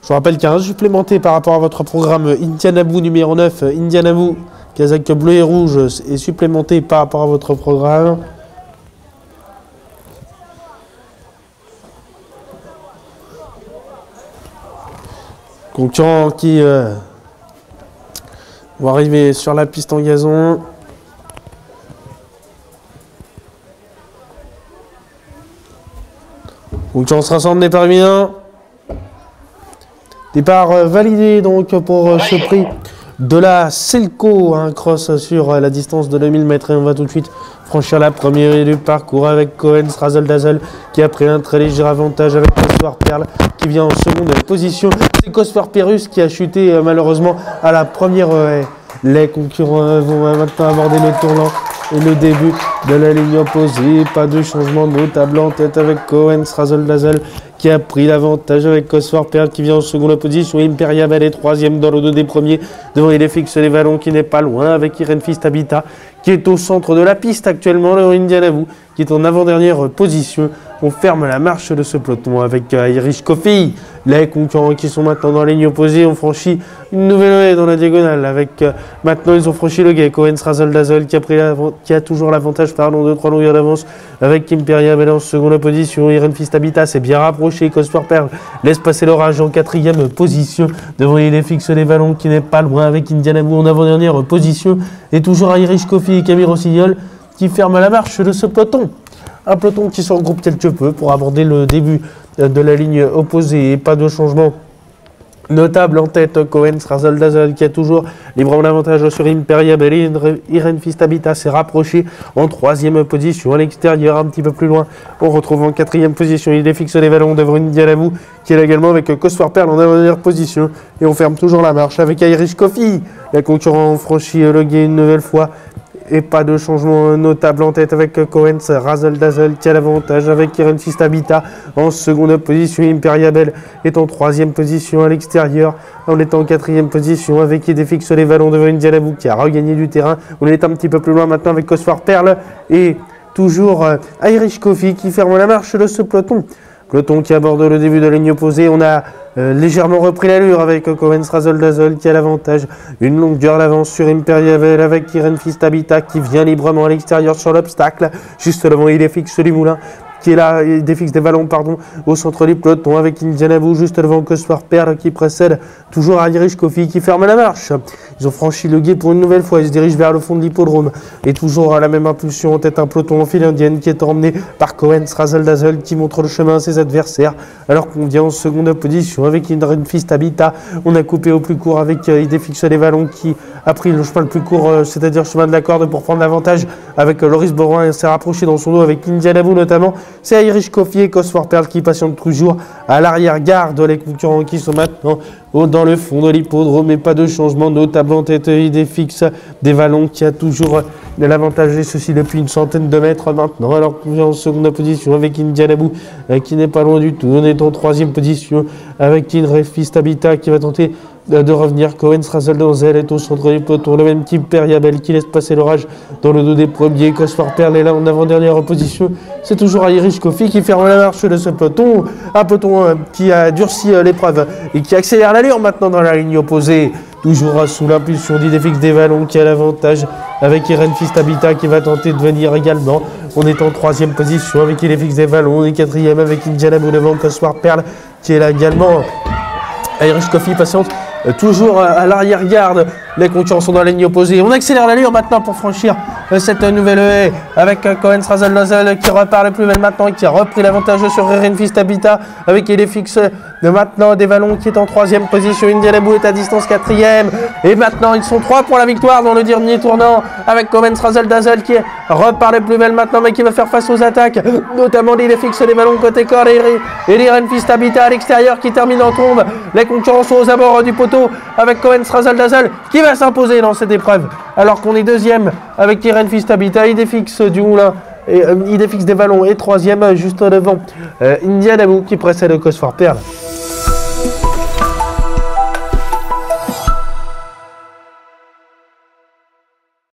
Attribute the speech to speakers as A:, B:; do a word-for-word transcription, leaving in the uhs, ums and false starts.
A: Je vous rappelle qu'il y a un supplémenté par rapport à votre programme Indianabu numéro neuf. Indianabu, Kazakh bleu et rouge est supplémenté par rapport à votre programme. Concurrents qui euh, vont arriver sur la piste en gazon. Concurrence rassemble n'est pas terminé. Départ euh, validé donc pour euh, ce prix de la Selco, un cross sur euh, la distance de deux mille mètres. Et on va tout de suite franchir la première du parcours avec Cohen Razzle Dazzle qui a pris un très léger avantage avec Cosworth Pearl qui vient en seconde position. C'est Cosworth Perus qui a chuté euh, malheureusement à la première. Euh, les concurrents euh, vont euh, maintenant aborder le tournant et le début de la ligne opposée. Pas de changement notable en tête avec Cohen Razzle Dazzle qui a pris l'avantage avec Cosworth Pearl qui vient en seconde position. Imperia Bell est troisième dans le dos des premiers. Devant il est fixe les Vallons qui n'est pas loin avec Irene Fist Habitat qui est au centre de la piste actuellement. Le Indianabu qui est en avant-dernière position. On ferme la marche de ce peloton avec euh, Irish Coffee. Les concurrents qui sont maintenant dans la ligne opposée ont franchi une nouvelle haie dans la diagonale avec euh, maintenant ils ont franchi le guet. Cohen Razzle Dazzle qui a, pris qui a toujours l'avantage pardon de trois longueurs d'avance avec Imperia Bell en seconde position. Irene Fist Habitat s'est bien rapproché. Cosworth Pearl laisse passer l'orage en quatrième position. Devant il est fixe les Vallons qui n'est pas loin avec Indianabu en avant-dernière position. Et toujours Irish Coffee et Camille Rossignol qui ferment la marche de ce peloton. Un peloton qui se regroupe quelque peu pour aborder le début de la ligne opposée et pas de changement notable en tête. Cohen Razzle Dazzle qui a toujours librement l'avantage sur Imperia Bell. Irene Fist Habitat s'est rapproché en troisième position à l'extérieur un petit peu plus loin. On retrouve en quatrième position. Il est fixe les Vallons devant Indianabu qui est là également avec Cosworth Pearl en dernière position. Et on ferme toujours la marche avec Irish Coffee. Les concurrents ont franchi le guet une nouvelle fois. Et pas de changement notable en tête avec Cohen Razzle Dazzle qui a l'avantage avec Irene Fist Habitat en seconde position. Imperia Bell est en troisième position à l'extérieur. On est en quatrième position avec Idefix les Vallons devant Indianabu qui a regagné du terrain. On est un petit peu plus loin maintenant avec Cosworth Pearl et toujours euh, Irish Coffee qui ferme la marche de ce peloton. Peloton qui aborde le début de la ligne opposée. On a euh, légèrement repris l'allure avec Cohen Razzle Dazzle qui a l'avantage. Une longueur d'avance sur Imperia Bell avec Irene Fist Habitat qui vient librement à l'extérieur sur l'obstacle. Juste devant il est fixe du Moulin qui est là, il défixe des Vallons pardon, au centre du peloton avec Indianabu juste devant Cosworth Pearl qui précède toujours à Irish Coffee qui ferme la marche. Ils ont franchi le guet pour une nouvelle fois, ils se dirigent vers le fond de l'hippodrome et toujours à la même impulsion en tête un peloton en file indienne qui est emmené par Cohen Razzle Dazzle qui montre le chemin à ses adversaires alors qu'on vient en seconde position avec Irene Fist Habitat. On a coupé au plus court avec euh, Idefix les Vallons qui a pris le chemin le plus court, euh, c'est-à-dire le chemin de la corde pour prendre l'avantage avec euh, Loris Borouin et s'est rapproché dans son dos avec Indianabu notamment. C'est Irish Coffee et Cosworth Pearl qui patientent toujours à l'arrière-garde. Les concurrents qui sont maintenant dans le fond de l'hippodrome et pas de changement notable en tête. Idefix des Vallons qui a toujours l'avantage et ceci depuis une centaine de mètres maintenant alors qu'on vient en seconde position avec Indianabu euh, qui n'est pas loin du tout. On est en troisième position avec Irene Fist Habitat qui va tenter de revenir. Cohen Razzle Dazzle est au centre du peloton, le même type Imperia Bell qui laisse passer l'orage dans le dos des premiers. Cosworth Pearl est là en avant-dernière position. C'est toujours Irish Coffee qui ferme la marche de ce peloton. Un peloton euh, qui a durci euh, l'épreuve et qui accélère l'allure maintenant dans la ligne opposée. Toujours euh, sous l'impulsion d'Idefix des Vallons qui a l'avantage avec Irene Fist Habitat qui va tenter de venir également. On est en troisième position avec Idefix des Vallons. On est quatrième avec Indianabu devant Cosworth Pearl qui est là également. Irish Coffee patiente euh, toujours euh, à l'arrière-garde. Les concurrents sont dans la ligne opposée. On accélère l'allure maintenant pour franchir euh, cette nouvelle haie avec euh, Cohen Razzle Dazzle qui repart le plus belle maintenant et qui a repris l'avantage sur Irene Fist Habitat avec Idefix de maintenant des Vallons qui est en troisième position. Indianabu est à distance quatrième et maintenant ils sont trois pour la victoire dans le dernier tournant avec Cohen Razzle Dazzle qui repart le plus belle maintenant mais qui va faire face aux attaques notamment d'Idefix des Vallons côté corps et Irene Fist Habitat à l'extérieur qui termine en tombe. Les concurrents sont aux abords du poteau avec Cohen Razzle Dazzle qui va s'imposer dans cette épreuve alors qu'on est deuxième avec Irene Fist Habitat. Idefix du Moulin et euh, Idefix des Vallons est troisième juste devant euh, Indianabu qui précède Cosworth Pearl.